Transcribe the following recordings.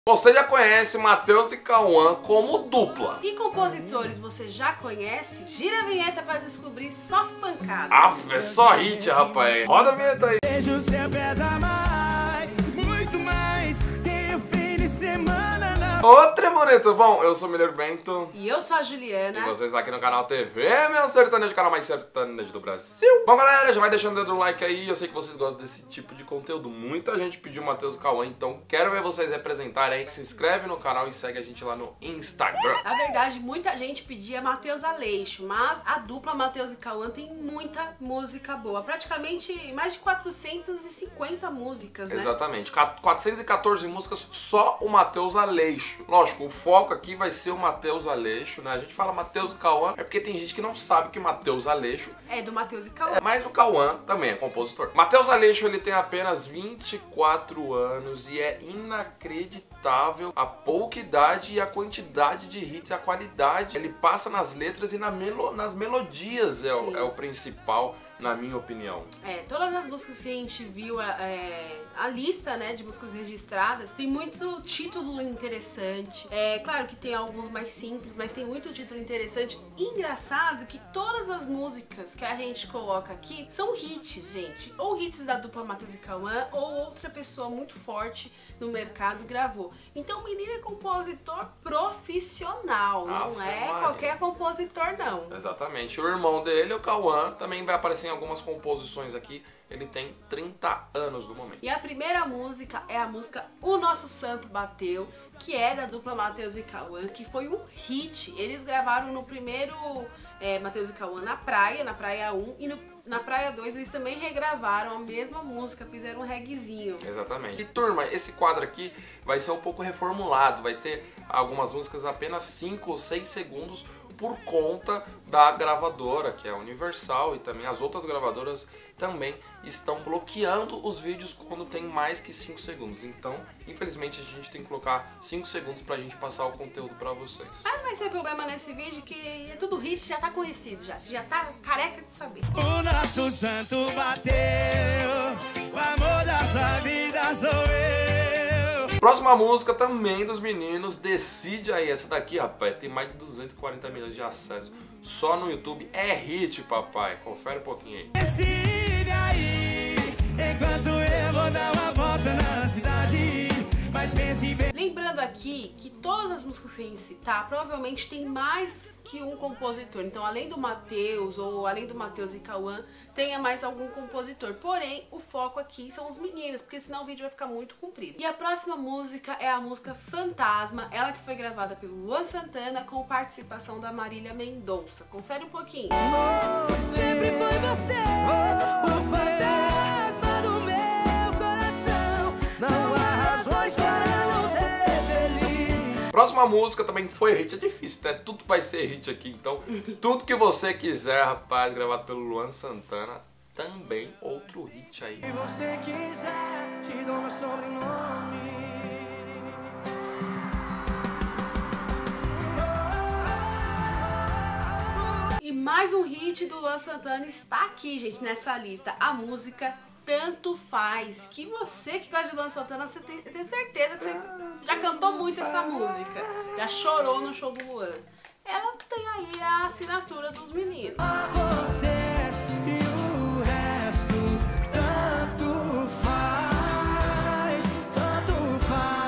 Você já conhece Matheus e Cauã como dupla. E compositores você já conhece? Gira a vinheta para descobrir só as pancadas. Ave, é só hit, rapaz. Roda a vinheta aí. Beijo seu pesa mais, muito mais que o fim de semana não. Ô, Tremorento, bom, eu sou o Mineiro Bento. E eu sou a Juliana. E vocês aqui no canal TV, meu sertanejo, o canal mais sertanejo do Brasil. Bom, galera, já vai deixando o dedo no like aí. Eu sei que vocês gostam desse tipo de conteúdo. Muita gente pediu Matheus e Cauã, então quero ver vocês representarem aí. Se inscreve no canal e segue a gente lá no Instagram. Na verdade, muita gente pedia Matheus Aleixo, mas a dupla Matheus e Cauã tem muita música boa. Praticamente mais de 450 músicas, né? Exatamente, 414 músicas, só o Matheus Aleixo. Lógico, o foco aqui vai ser o Matheus Aleixo, né? A gente fala Matheus e Cauã, é porque tem gente que não sabe que Matheus Aleixo é do Matheus e Cauã. Mas o Cauã também é compositor. Matheus Aleixo, ele tem apenas 24 anos e é inacreditável a pouca idade e a quantidade de hits, a qualidade. Ele passa nas letras e nas melodias é o principal, na minha opinião. Todas as músicas que a gente viu, a lista, né, de músicas registradas, tem muito título interessante. Claro que tem alguns mais simples, mas tem muito título interessante. Engraçado que todas as músicas que a gente coloca aqui são hits, gente. Ou hits da dupla Matheus e Cauã, ou outra pessoa muito forte no mercado gravou. Então o menino é compositor profissional, não é qualquer compositor, não. Exatamente. O irmão dele, o Cauã, também vai aparecer em algumas composições aqui. Ele tem 30 anos no momento. E a primeira música é a música O Nosso Santo Bateu, que é da dupla Matheus e Cauã, que foi um hit. Eles gravaram no primeiro Matheus e Cauã na Praia 1, e na Praia 2 eles também regravaram a mesma música, fizeram um reguezinho. Exatamente. E turma, esse quadro aqui vai ser um pouco reformulado, vai ter algumas músicas apenas 5 ou 6 segundos por conta da gravadora, que é a Universal, e também as outras gravadoras também estão bloqueando os vídeos quando tem mais que 5 segundos. Então, infelizmente, a gente tem que colocar 5 segundos pra gente passar o conteúdo pra vocês. Não vai ser problema nesse vídeo, que é tudo hit, já tá conhecido, você já tá careca de saber. O nosso santo bateu, o amor da sua vida sou eu. Próxima música também dos meninos, Decide Aí. Essa daqui, rapaz, tem mais de 240 milhões de acessos só no YouTube. É hit, papai. Confere um pouquinho aí. Decide aí, enquanto eu vou dar uma volta na cidade. Mas pense bem. Lembrando aqui que todas as músicas que a gente citar, provavelmente tem mais que um compositor. Então, além do Matheus, ou além do Matheus e Cauã, tenha mais algum compositor. Porém, o foco aqui são os meninos, porque senão o vídeo vai ficar muito comprido. E a próxima música é a música Fantasma, ela que foi gravada pelo Luan Santana com participação da Marília Mendonça. Confere um pouquinho. Sempre foi você, o fantasma do meu coração. Não há razões para não ser feliz. Próxima música também foi hit, é difícil, né? Tudo vai ser hit aqui, então tudo que você quiser, rapaz, gravado pelo Luan Santana, também outro hit aí. Se você quiser, te dou meu sobrenome. E mais um hit do Luan Santana está aqui, gente, nessa lista. A música Tanto Faz, que você que gosta de Luan Santana, você tem certeza que você já cantou muito essa música, já chorou no show do Luan. Ela tem aí a assinatura dos meninos. Você e o resto, tanto faz, tanto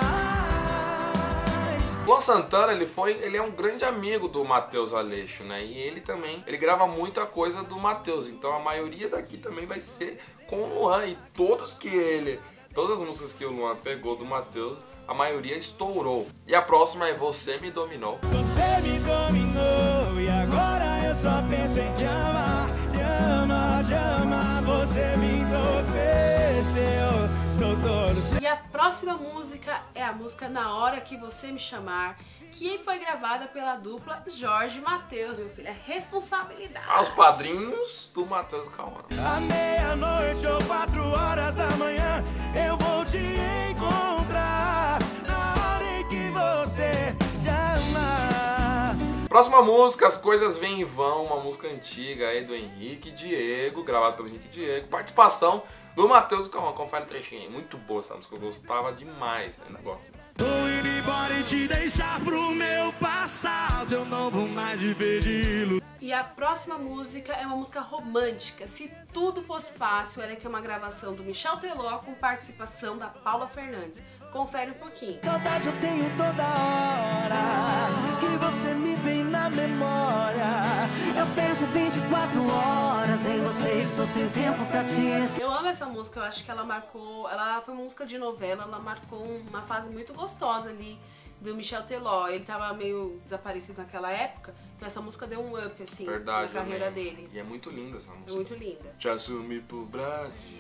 faz. Luan Santana, ele é um grande amigo do Matheus Aleixo, né? E ele grava muita coisa do Matheus, então a maioria daqui também vai ser com o Luan. E todas as músicas que o Luan pegou do Matheus, a maioria estourou. E a próxima é Você Me Dominou. Você me dominou e agora eu só penso em te amar, te amar, você me enlouqueceu, sou todo. E a próxima música é a música Na Hora Que Você Me Chamar, que foi gravada pela dupla Jorge e Matheus, meu filho. É responsabilidade. Aos padrinhos do Matheus e Cauã. À meia-noite ou 4 horas da manhã, eu vou te encontrar na hora em que você te amar. Próxima música, As Coisas Vêm e Vão, uma música antiga aí do Henrique Diego, gravada pelo Henrique Diego, participação do Matheus Cauã. Confere um trechinho aí, muito boa essa música, eu gostava demais, ainda gosto. Tô indo embora e te deixar pro meu passado, eu não vou mais viver de ilusão. E a próxima música é uma música romântica, Se Tudo Fosse Fácil, ela que é uma gravação do Michel Teló com participação da Paula Fernandes. Confere um pouquinho. Saudade eu tenho toda hora, que você me vem na memória. Eu penso 24 horas em você, estou sem tempo pra te... Eu amo essa música, eu acho que ela marcou, ela foi uma música de novela, ela marcou uma fase muito gostosa ali do Michel Teló. Ele tava meio desaparecido naquela época, então essa música deu um up, assim, Verdade, na carreira também. dele. E é muito linda essa música. É muito linda. Te assumi pro Brasil.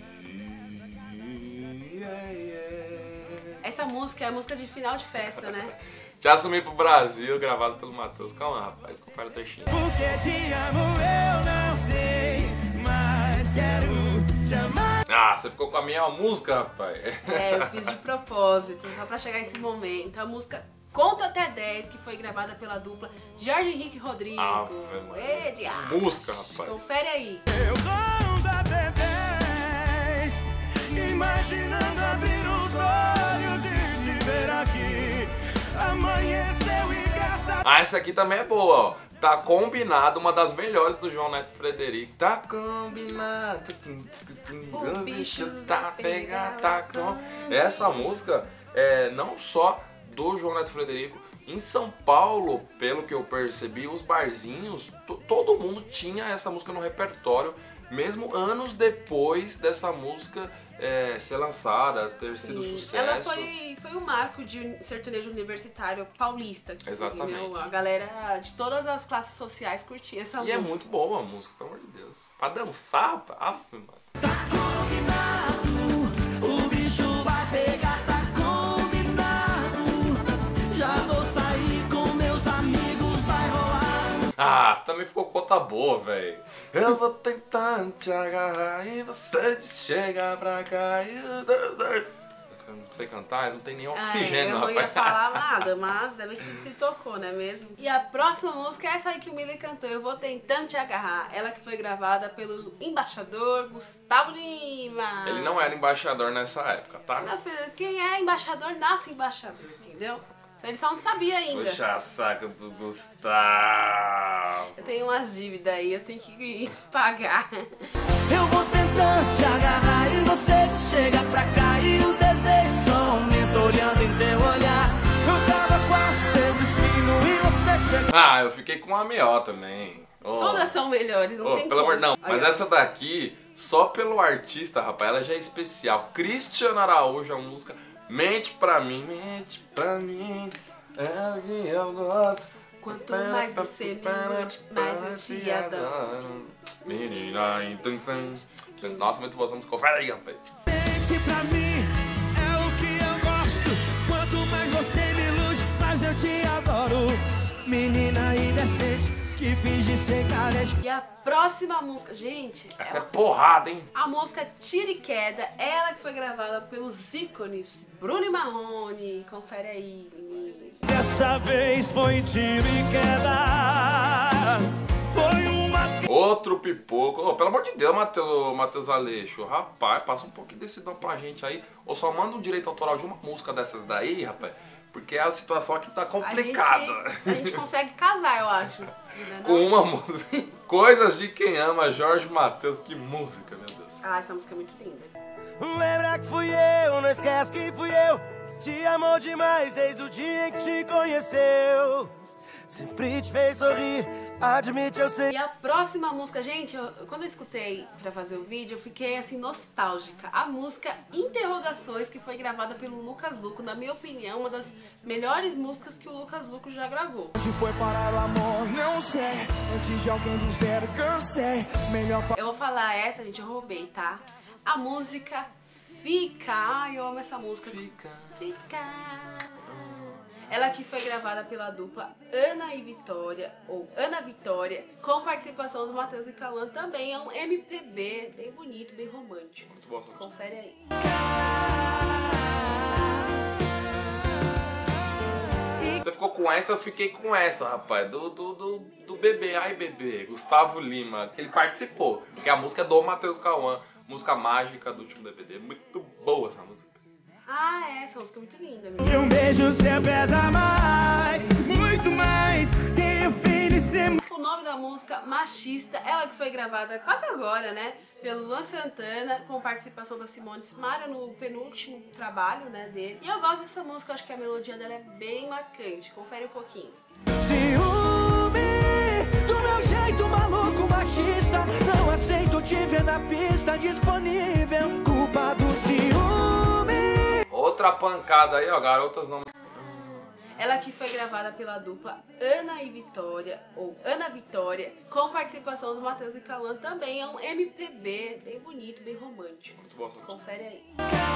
Essa música é a música de final de festa, né? Te assumi pro Brasil, gravado pelo Matheus Cauã, rapaz. Confere o trechinho. Porque te amo eu não sei, mas quero te amar. Ah, você ficou com a minha música, rapaz. É, eu fiz de propósito, só pra chegar esse momento. A música Conto Até 10, que foi gravada pela dupla Jorge Henrique e Rodrigo. Ave Maria. Ê, diacho. Música, rapaz. Confere aí. Eu conto até 10, imaginando abrir os olhos e te ver aqui. Amanheceu e gasta. Ah, essa aqui também é boa, ó. Tá combinado, uma das melhores do João Neto Frederico. Tá combinado. O bicho tá pegado, tá com... Essa música é não só do João Neto Frederico. Em São Paulo, pelo que eu percebi, os barzinhos, todo mundo tinha essa música no repertório, mesmo anos depois dessa música ser lançada, ter sido sucesso. Ela foi um marco de sertanejo universitário paulista. Exatamente. Entendeu? A galera de todas as classes sociais curtia essa E música. é muito boa a música, pelo amor de Deus. Pra dançar, aff, mano. O bicho vai pegar, tá combinado. Já vou sair com meus amigos, vai rolar. Ah, você também ficou com outra boa, velho. Eu vou tentar te agarrar e você chega pra cá e... Eu não sei cantar, eu não tenho nem oxigênio, eu não ia rapaz. falar nada, mas ainda bem que você se tocou, não é mesmo? E a próxima música é essa aí que o Miller cantou, Eu Vou Tentando Te Agarrar. Ela que foi gravada pelo embaixador Gustavo Lima. Ele não era embaixador nessa época, tá? Meu filho, quem é embaixador, nasce embaixador, entendeu? Ele só não sabia ainda. Puxa saco do Gustavo. Eu tenho umas dívidas aí, eu tenho que pagar. Eu vou tentando te agarrar e você chega pra cá e o desejo só aumenta olhando em teu olhar. Eu tava quase desistindo e você chega. Ah, eu fiquei com a Meó também. Oh. Todas são melhores, não tem Pelo como. amor, não. Mas Aí, ó. essa daqui, só pelo artista, rapaz, ela já é especial. Cristiano Araújo, a música Mente Pra Mim, é o que eu gosto. Quanto mais você me mente, mais eu te adoro. Menina, nossa, muito boa essa música. Confere aí, rapaz. Mente pra mim é o que eu gosto. Quanto mais você me ilude, mais eu te adoro. Menina indecente que finge ser carente. E a próxima música, gente, Essa é porrada, hein? a música Tira e Queda, ela que foi gravada pelos ícones Bruno e Marrone. Confere aí, menino. Dessa vez foi tiro e queda. Foi uma. Outro pipoco. Ô, pelo amor de Deus, Matheus Aleixo. Rapaz, passa um pouquinho desse dom pra gente aí. Ou só manda um direito autoral de uma música dessas daí, rapaz. Porque a situação aqui tá complicada. A gente consegue casar, eu acho. Com uma música. Coisas de Quem Ama, Jorge Mateus. Que música, meu Deus. Ah, essa música é muito linda. Lembra que fui eu, não esquece que fui eu. Te amou demais desde o dia que te conheceu. Sempre te fez sorrir, admite eu sei. E a próxima música, gente, quando eu escutei pra fazer o vídeo, eu fiquei assim nostálgica. A música Interrogações, que foi gravada pelo Lucas Luco, na minha opinião, uma das melhores músicas que o Lucas Luco já gravou. Onde foi parar o amor, não sei. Antes de alguém dizer cansei, melhor Eu vou falar essa, gente, eu roubei, tá? A música Fica. Ai, eu amo essa música. Fica. Ela que foi gravada pela dupla Ana e Vitória, ou Ana Vitória, com participação do Matheus e Cauã. Também é um MPB bem bonito, bem romântico. Muito boa essa música. Confere aí. Você ficou com essa, eu fiquei com essa, rapaz. Do bebê, ai bebê, Gustavo Lima, que ele participou. Que a música é do Matheus Cauã, música mágica do último DVD. Muito boa essa música. Ah, é, essa música é muito linda. E um beijo seu pesa mais, muito mais. Quem oferecer. O nome da música, Machista, ela que foi gravada quase agora, né? Pelo Luan Santana, com participação da Simone Simaria no penúltimo trabalho, né, dele. E eu gosto dessa música, acho que a melodia dela é bem marcante. Confere um pouquinho. Ciúme do meu jeito maluco machista. Não aceito te ver na pista disponível. Culpa do ciúme. Outra pancada aí, ó, garotas não... Ela que foi gravada pela dupla Ana e Vitória, ou Ana Vitória, com participação do Matheus e Cauã, também é um MPB bem bonito, bem romântico. Muito boa essa música. Confere aí.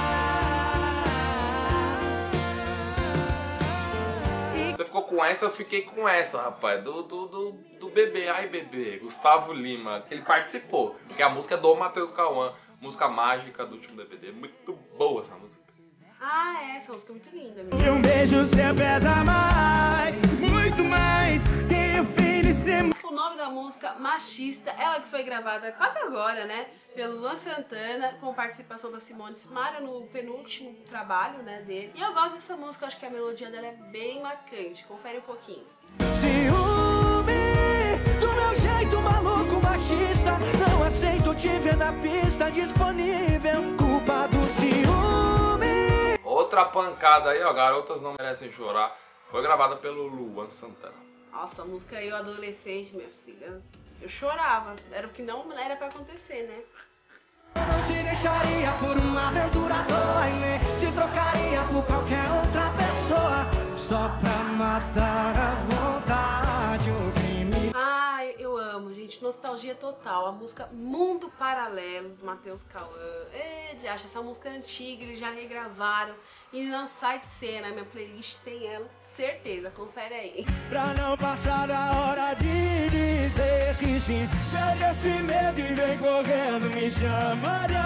Você ficou com essa, eu fiquei com essa, rapaz. Do bebê, ai bebê, Gustavo Lima, que ele participou. Que a música é do Matheus Cauã, música mágica do último DVD. Muito boa essa música. Ah, é, essa música é muito linda. E um beijo seu pesa mais, muito mais. Quem oferecer. O nome da música, Machista, ela que foi gravada quase agora, né? Pelo Luan Santana, com participação da Simone Simaria no penúltimo trabalho, né, dele. E eu gosto dessa música, acho que a melodia dela é bem marcante. Confere um pouquinho. Ciúme do meu jeito maluco machista. Não aceito te ver na pista disponível. Culpa do ciúme. Outra pancada aí, ó, garotas não merecem chorar. Foi gravada pelo Luan Santana. Nossa, a música aí, eu adolescente, minha filha. Eu chorava. Era o que não era pra acontecer, né? Eu não te deixaria por uma aventura à toa, e nem te trocaria por qualquer outra pessoa. Só pra matar a vontade, o crime. Ai, eu amo, gente. Nostalgia total. A música Mundo Paralelo, do Matheus Cauã. Acha essa música antiga, eles já regravaram. E não sai de cena. Minha playlist tem ela, certeza. Confere aí. Pra não passar da hora de dizer que sim. Pega esse medo e vem correndo, me chama de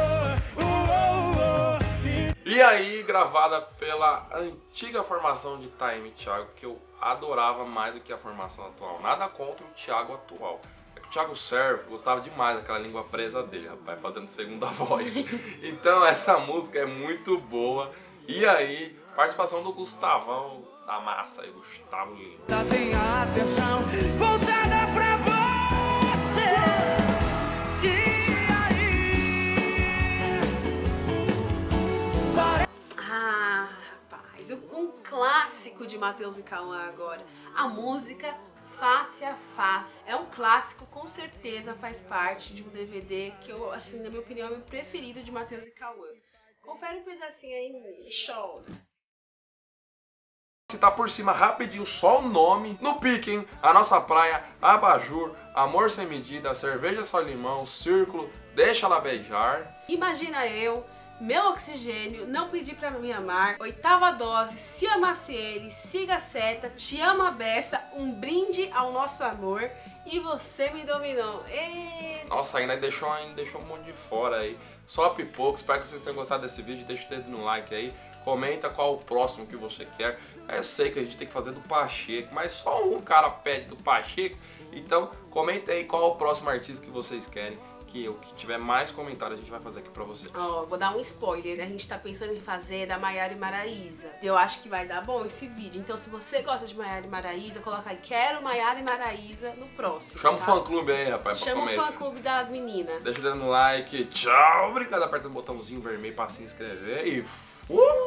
amor. E aí, gravada pela antiga formação de Taime Thiago, que eu adorava mais do que a formação atual. Nada contra o Thiago atual. É que o Thiago Servo gostava demais daquela língua presa dele, rapaz, fazendo segunda voz. Então essa música é muito boa. E aí, participação do Gustavão da massa aí, Gustavo Lima. Tem a atenção voltada pra você. E aí? Ah, rapaz, um clássico de Matheus e Cauã agora. A música Face a Face. É um clássico, com certeza faz parte de um DVD que eu, assim, na minha opinião, é o meu preferido de Matheus e Cauã. Confere um pedacinho aí, show. Citar por cima rapidinho só o nome. No pique, hein? A Nossa Praia, Abajur, Amor Sem Medida, Cerveja Só Limão, Círculo, Deixa Ela Beijar. Imagina eu, Meu Oxigênio, Não Pedi Pra Me Amar, Oitava Dose, Se Amasse Ele, Siga a Seta, Te Amo a Beça, Um Brinde ao Nosso Amor e Você Me Dominou. Nossa, ainda deixou um monte de fora aí. Só pipoca, espero que vocês tenham gostado desse vídeo. Deixa o dedo no like aí. Comenta qual o próximo que você quer. Eu sei que a gente tem que fazer do Pacheco, mas só um cara pede do Pacheco. Então comenta aí qual é o próximo artista que vocês querem. Que o que tiver mais comentários a gente vai fazer aqui pra vocês. Ó, vou dar um spoiler, a gente tá pensando em fazer da Maiara e Maraísa. Eu acho que vai dar bom esse vídeo, então se você gosta de Maiara e Maraísa, coloca aí, quero Maiara e Maraísa no próximo. Chama tá? o fã-clube aí, rapaz, pra Chama começar. o fã-clube das meninas. Deixa o dedo no like, tchau, obrigado, aperta o botãozinho vermelho pra se inscrever e fui!